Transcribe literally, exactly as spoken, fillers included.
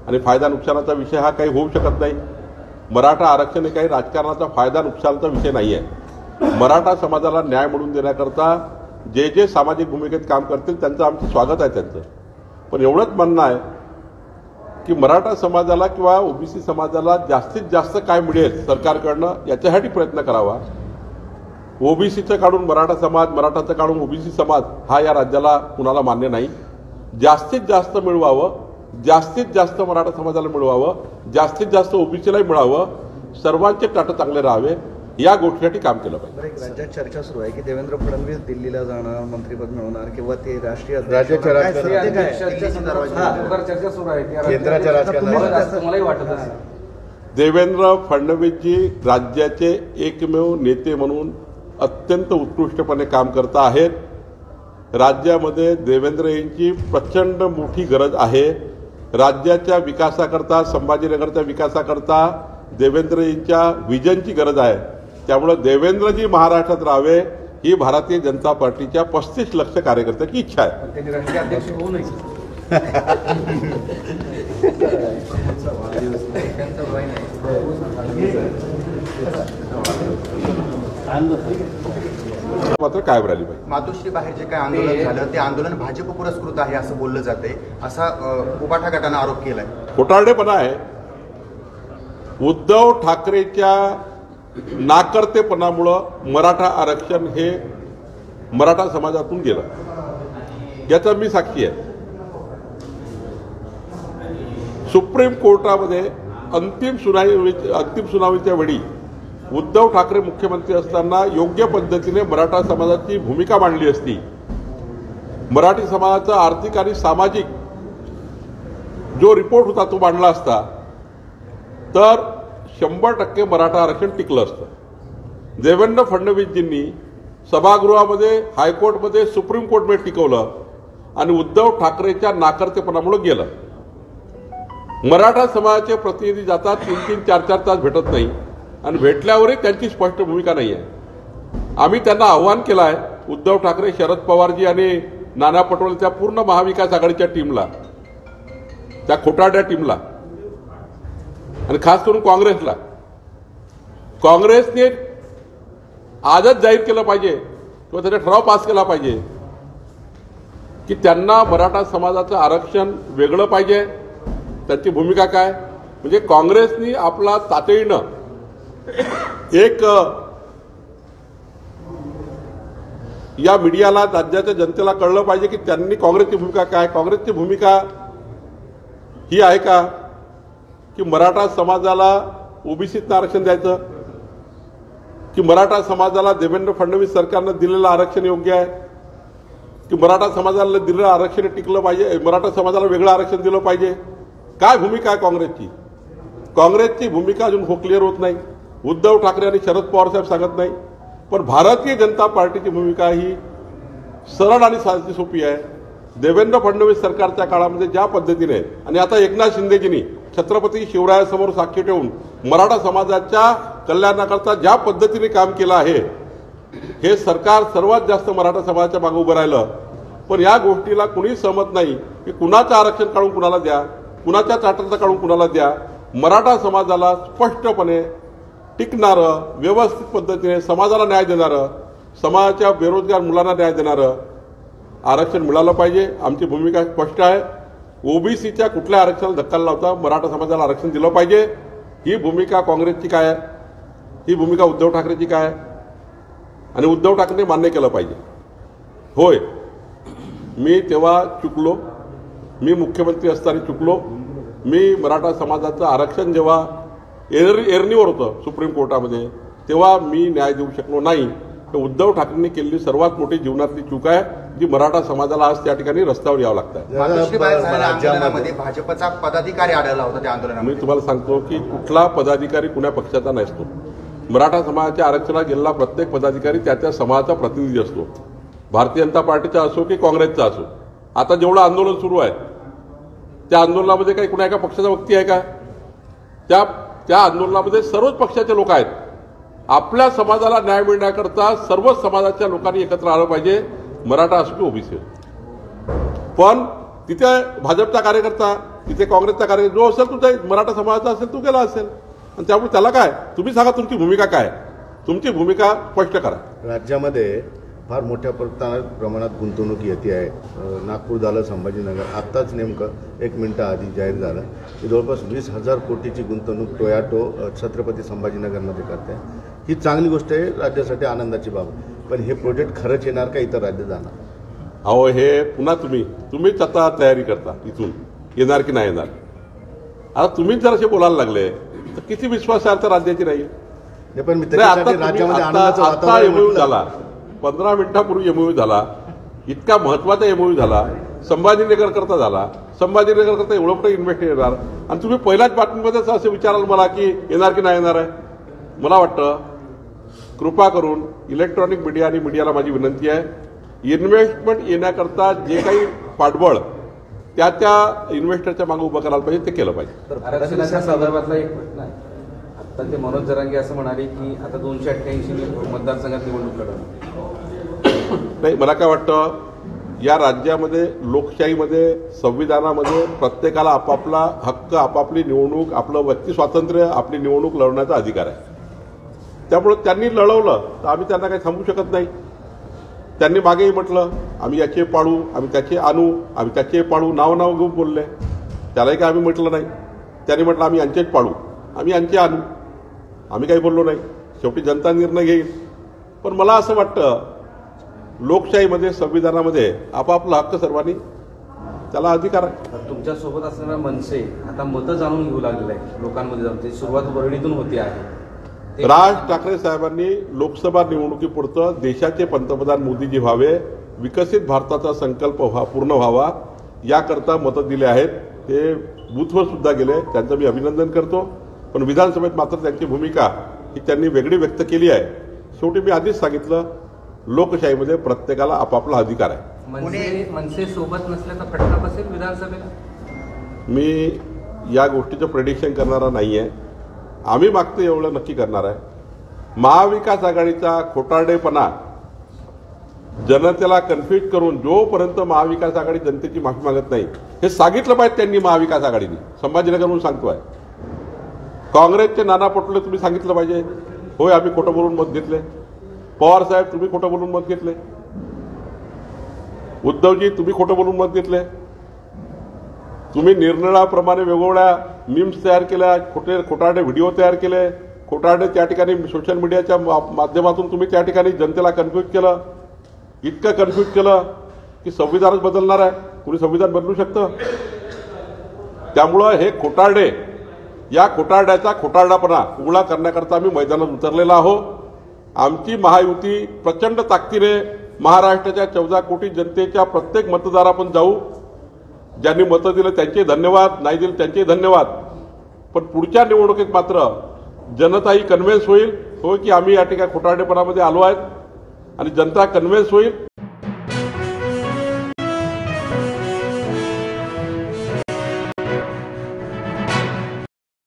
आणि फायदा नुकसानाचा विषय हा काही होऊ शकत नाही। मराठा आरक्षण हे काही राजकारणाचा फायदा नुकसानाचा विषय नाही आहे। मराठा समाजाला न्याय मिळवून देण्याकरता जे जे सामाजिक भूमिकेत काम करतील त्यांचं आमचं स्वागत आहे त्यांचं। पण एवढंच म्हणणं आहे की मराठा समाजाला किंवा ओबीसी समाजाला जास्तीत जास्त काय मिळेल सरकारकडनं याच्यासाठी प्रयत्न करावा। ओबीसीचं काढून मराठा समाज, मराठाचं काढून ओबीसी समाज हा या राज्याला कुणाला मान्य नाही। जास्तीत जास्त मिळवावं, जास्तीत जास्त मराठा समाजाला मिळवावं, जास्तीत जास्त ओबीसीलाही मिळावं, सर्वांचे टाटे चांगले राहावे या गोष्टीसाठी काम केलं पाहिजे। राज्यात चर्चा सुरू आहे की देवेंद्र फडणवीस दिल्लीला जाणार, मंत्रिपद मिळवणार किंवा ते राष्ट्रीय राज्याच्या राजकारणात चर्चा सुरू आहे केंद्राच्या राजकारणात मलाही वाटत असेल देवेंद्र फडणवीसजी राज्याचे एकमेव नेते म्हणून अत्यंत उत्कृष्टपणे काम करत आहेत। राज्यामध्ये देवेंद्र यांची प्रचंड मोठी गरज आहे। राज्याच्या विकासाकरता, संभाजीनगरच्या विकासाकरता देवेंद्र यांच्या विजनची गरज आहे। त्यामुळे देवेंद्रजी महाराष्ट्रात राहावे ही भारतीय जनता पार्टीच्या पस्तीस लक्ष कार्यकर्त्याची इच्छा आहे। त्यांनी राष्ट्रीय अध्यक्ष होऊ नये मात्र काय राहिली पाहिजे। मातोश्री बाहेर जे काय आंदोलन झालं ते आंदोलन भाजप पुरस्कृत आहे असं बोललं जाते, असा उबाठा गटानं आरोप केलाय। खोटारडेपणा आहे। उद्धव ठाकरेच्या नाकर्तेपणामुळं मराठा आरक्षण हे मराठा समाजातून गेलं, याचा मी साक्षी आहे। सुप्रीम कोर्टामध्ये अंतिम सुनावणी अंतिम सुनावणीच्या वेळी उद्धव ठाकरे मुख्यमंत्री असताना योग्य पद्धतीने मराठा समाजाची भूमिका मांडली असती, मराठी समाजाचा आर्थिक आणि सामाजिक जो रिपोर्ट होता तो मांडला असता तर शंभर टक्के मराठा आरक्षण टिकलं असतं। देवेंद्र फडणवीसजींनी सभागृहामध्ये, हायकोर्टमध्ये, सुप्रीम कोर्टमध्ये टिकवलं आणि उद्धव ठाकरेच्या नाकर्तेपणामुळे गेलं। मराठा समाजाचे प्रतिनिधी जातात, तीन तीन चार चार तास भेटत नाही आणि भेटल्यावरही त्यांची स्पष्ट भूमिका नाही आहे। आम्ही त्यांना आव्हान केलं आहे, उद्धव ठाकरे, शरद पवारजी आणि नाना पटोलेच्या पूर्ण महाविकास आघाडीच्या टीमला, त्या खोटारड्या टीमला आणि खास करून काँग्रेसला, काँग्रेसने आजच जाहीर केलं पाहिजे किंवा त्याचा ठराव पास केला पाहिजे की त्यांना मराठा समाजाचं आरक्षण वेगळं पाहिजे। त्याची भूमिका काय, म्हणजे काँग्रेसनी आपला तातडीनं एक या मीडियाला, राज्याच्या जनतेला कळलं पाहिजे की त्यांनी काँग्रेसची भूमिका काय। काँग्रेसची भूमिका ही आहे का की मराठा समाजाला ओबीसीत आरक्षण द्यायचं, की मराठा समाजाला देवेंद्र फडणवीस सरकारनं दिलेलं आरक्षण योग्य आहे, की मराठा समाजाला दिलेलं आरक्षण टिकलं पाहिजे, मराठा समाजाला वेगळं आरक्षण दिलं पाहिजे। काय भूमिका आहे काँग्रेसची? काँग्रेसची भूमिका अजून हो क्लिअर होत नाही। उद्धव ठाकरे आणि शरद पवार साहेब सांगत नाही, पण भारतीय जनता पार्टीची भूमिका ही सरळ आणि साधी सोपी आहे। देवेंद्र फडणवीस सरकारच्या काळामध्ये ज्या पद्धतीने आणि आता एकनाथ शिंदेजींनी छत्रपती शिवरायासमोर साक्षी ठेवून मराठा समाजाच्या कल्याणाकरता ज्या पद्धतीने काम केलं आहे, हे सरकार सर्वात जास्त मराठा समाजाच्या मागे उभं राहिलं। पण या गोष्टीला कुणी सहमत नाही की कुणाचं आरक्षण काढून कुणाला द्या, कुणाच्या चाटाचं काढून कुणाला द्या। मराठा समाजाला स्पष्टपणे टिकणारं, व्यवस्थित पद्धतीने समाजाला न्याय देणारं, समाजाच्या बेरोजगार मुलांना न्याय देणारं आरक्षण मिळालं पाहिजे। आमची भूमिका स्पष्ट आहे। ओबीसीच्या कुठल्या आरक्षणाला धक्का लावता मराठा समाजाला आरक्षण दिलं पाहिजे, ही भूमिका काँग्रेसची काय आहे, ही भूमिका उद्धव ठाकरेची काय आहे आणि उद्धव ठाकरेंनी मान्य केलं पाहिजे। होय, मी तेव्हा चुकलो, मी मुख्यमंत्री असताना चुकलो। मी मराठा समाजाचं आरक्षण जेव्हा एर एरणीवर होतं सुप्रीम कोर्टामध्ये तेव्हा मी न्याय देऊ शकलो नाही। तर उद्धव ठाकरेंनी केलेली सर्वात मोठी जीवनातली चूक आहे, जी मराठा समाजाला आज त्या ठिकाणी रस्त्यावर यावं लागतं। मातोश्री बाहेर झालेल्या आंदोलनामध्ये भाजपचा पदाधिकारी आढळला होता त्या आंदोलनामध्ये। मी तुम्हाला सांगतो की कुठला पदाधिकारी कुण्या पक्षाचा नसतो। मराठा समाजाच्या आरक्षणाला गेलेला प्रत्येक पदाधिकारी त्या त्या समाजाचा प्रतिनिधी असतो, भारतीय जनता पार्टीचा असो की काँग्रेसचा असो। आता जेवढं आंदोलन सुरू आहे त्या आंदोलनामध्ये काही कुणा एका पक्षाचा व्यक्ती आहे का? त्या त्या आंदोलनामध्ये सर्वच पक्षाचे लोक आहेत। आपल्या समाजाला न्याय मिळण्याकरता सर्व समाजाच्या लोकांनी एकत्र आलं पाहिजे, मराठा असो की ओबीसी। पण तिथे भाजपचा कार्यकर्ता तिथे काँग्रेसचा कार्यक्रम जो असेल तुझा मराठा समाजाचा असेल तू गेला असेल, आणि त्यामुळे त्याला काय, तुम्ही सांगा तुमची भूमिका काय, तुमची भूमिका स्पष्ट करा. राज्यामध्ये फार मोठ्या प्रता- प्रमाणात गुंतवणूक येते आहे. अ, नागपूर झालं, संभाजीनगर आत्ताच नेमकं एक मिनटं आधी जाहीर झालं की जवळपास वीस हजार कोटीची गुंतवणूक टोयाटो अ, छत्रपती संभाजीनगरमध्ये करते आहे. ही चांगली गोष्ट आहे, राज्यासाठी आनंदाची बाब. पण हे प्रोजेक्ट खरंच येणार का, इतर राज्य जाणार? अहो हे पुन्हा तुम्ही तुम्हीच आता तयारी करता इथून येणार की नाही येणार. आता तुम्हीच जर असे बोलायला लागले तर किती विश्वासार्थ राज्याची राहील. नाही, पण मी नाही, आता त्याच्यासाठी तुम्ही- राज्यामध्ये आता आनंदाचं आता वातावरण एमओयू म्हटलं. झाला, पंधरा मिनिटापूर्वी एमओयू झाला, इतका महत्वाचा एमओयू झाला, संभाजीनगर करता झाला. संभाजीनगर करता एवढं मोठं इन्व्हेस्ट येणार आणि तुम्ही पहिल्याच बातमीमध्येच असं विचाराल मला की येणार की नाही येणार आहे. मला वाटतं कृपा करून इलेक्ट्रॉनिक मीडिया आणि मीडियाला माझी विनंती आहे, इन्व्हेस्टमेंट येण्याकरता जे काही पाठबळ त्या त्या इन्व्हेस्टरच्या मागे उभं करायला पाहिजे ते केलं पाहिजे. आरक्षणाच्या संदर्भातला एक प्रश्न आहे. आता ते मनोज जरांगे असं म्हणाले की आता दोनशे अठ्ठ्याऐंशी मतदारसंघात निवडणूक लढवणार. नाही, मला काय वाटतं या राज्यामध्ये लोकशाहीमध्ये संविधानामध्ये प्रत्येकाला आपापला हक्क, आपापली निवडणूक, आपलं व्यक्ती स्वातंत्र्य, आपली निवडणूक लढवण्याचा अधिकार आहे. त्यामुळे त्यांनी लढवलं तर आम्ही त्यांना काही थांबवू शकत नाही. त्यांनी मागेही म्हटलं आम्ही याचे पाडू, आम्ही त्याचे आणू, आम्ही त्याचे पाडू, नाव नाव घेऊन बोलले. त्यालाही काय आम्ही म्हटलं नाही. त्यांनी म्हटलं आम्ही यांचेच पाडू, आम्ही यांचे आणू, आम्ही काही बोललो नाही. शेवटी जनता निर्णय घेईल. पण मला असं वाटतं लोकशाहीमध्ये संविधानामध्ये आपापला हक्क सर्वांनी त्याला अधिकार आहे. तर तुमच्यासोबत असणारा मनसे आता मतं जाणून घेऊ लागलेलं आहे लोकांमध्ये जाऊन. ते सुरुवात वरळीतून होते आहे. ते- राज ठाकरे साहेबांनी लोकसभा निवडणुकीपुरतं देशाचे पंतप्रधान मोदीजी व्हावे, विकसित भारताचा संकल्प व्हा पूर्ण व्हावा याकरता मतं दिले आहेत. ते बूथवर सुद्धा गेले, त्यांचं मी अभिनंदन करतो. पण विधानसभेत मात्र त्यांची भूमिका ही त्यांनी वेगळी व्यक्त केली आहे. शेवटी मी आधीच सांगितलं लोकशाहीमध्ये प्रत्येकाला आपापला अधिकार आहे. मनसे मनसे सोबत नसल्याचा फटका बसेल विधानसभेला. मी या गोष्टीचं प्रेडिक्शन करणारा नाही आहे. आम्ही मागतो एवढं नक्की करणार आहे. महाविकास आघाडीचा खोटारडेपणा जनतेला कन्फ्यूज करून जोपर्यंत महाविकास आघाडी जनतेची माफी मागत नाही हे सांगितलं पाहिजे त्यांनी. महाविकास आघाडीने संभाजीनगर म्हणून सांगतोय. काँग्रेसचे नाना पटोले तुम्ही सांगितलं पाहिजे होय आम्ही खोटं बोलून मत घेतले. पवार साहेब तुम्ही खोटं बोलून मत घेतले. उद्धवजी तुम्ही खोटं बोलून मत घेतले. तुम्ही निरनिराळ्याप्रमाणे वेगवेगळ्या मीम्स तयार केल्या, खोटे खोटारडे व्हिडिओ तयार केले, खोटारडे त्या ठिकाणी सोशल मीडियाच्या माध्यमातून तुम्ही त्या ठिकाणी जनतेला कन्फ्यूज केलं. इतकं कन्फ्यूज केलं की संविधानच बदलणार आहे. कुणी संविधान बदलू शकतं. त्यामुळं हे खोटारडे, या खोटारड्याचा खोटारडापणा उघडा करण्याकरता आम्ही मैदानात उतरलेला आहोत. आमची महायुती प्रचंड ताकदीने महाराष्ट्राच्या चौदा कोटी जनतेच्या प्रत्येक मतदारापर्यंत जाऊ. ज्यांनी मतं दिलं त्यांचे धन्यवाद, नाही दिले त्यांचे धन्यवाद. पण पुढच्या निवडणुकीत मात्र जनता ही कन्व्हिन्स होईल होय की आम्ही या ठिकाणी खोटारडेपणामध्ये आलो आहेत आणि जनता कन्व्हिन्स होईल.